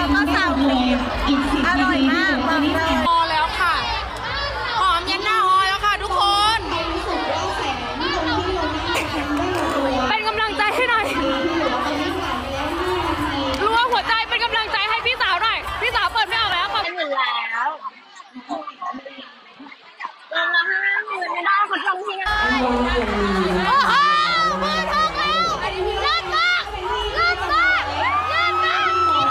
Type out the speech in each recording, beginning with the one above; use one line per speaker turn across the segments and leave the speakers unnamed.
ก็ซาวครีมอร่อยมากพอแล้วค่ะหอมยันหน้าออยแล้วค่ะทุกคนเป็นกำลังใจให้หน่อยรัวหัวใจเป็นกำลังใจให้พี่สาวหน่อยพี่สาวเปิดไม่ออกแล้วค่ะหมื่นแล้ว50,000ไม่ได้เขาจองทิ้งอะไรโอ้โหมือทองแล้วเลิศมากเลิศมากเลิศมาก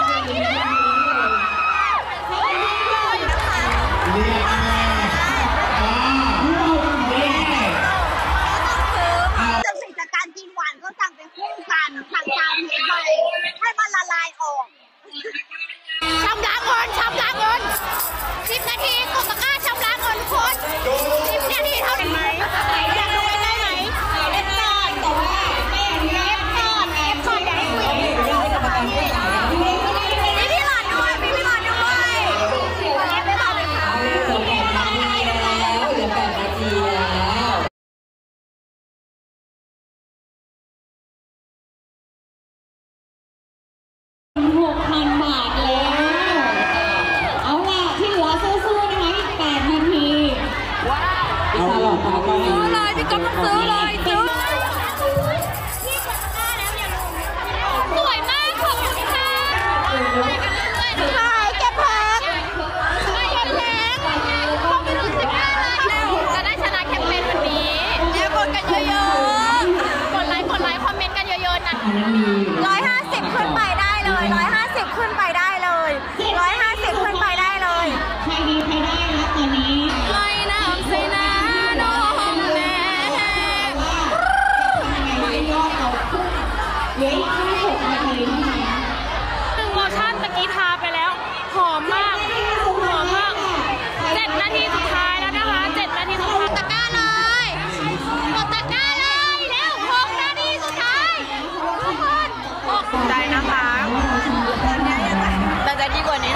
จังสิจากการกินหวานก็สั่งเป็นคู่กันสั่งตามนี้ไปให้มันละลายออกชำระเงิน10 นาทีกดตะกร้าชำระเงินคน10 นาทีเท่านั้นไหมอยากดูได้ไหมเอฟก่อนอย่าให้คุยมีพี่หลอดด้วยเอฟไม่หลอดด้วยค่ะเหลือ8 นาทีแล้ว6,000 บาทแล้วเอาล่ะที่เหลือสู้ๆนะคะอีก8 นาทีว้าวพี่สาวหล่อตาก็ซื้อเลยพี่ก๊อฟต้องซื้อเลยซื้อสวยมากขอบคุณค่ะขายเก็บแผงเข้าไปดูสิค่ะจะได้ชนะแคมเปญวันนี้แล้วกดกันเยอะๆกดไลค์คอมเมนต์กันเยอะๆนะ150ขึ้นไปได้เลย150ขึ้นไปได้เลย150ขึ้นไปได้เลยใครดีใครได้นะตอนนี้ไล่น้ำใส่หน้าน้องแม่ไม่ยอดเอาขึ้นเหลืออีกแค่6 นาทีเท่านั้นโลชั่นตะกี้ทาไปแล้วหอมมาก7 นาทีสุดท้ายแล้วนะคะ7 นาทีสุดท้ายตะกร้าเลยกดตะกร้าเลยแล้ว6 นาทีสุดท้ายทุกคนใจนะคะแต่จะดีกว่านี้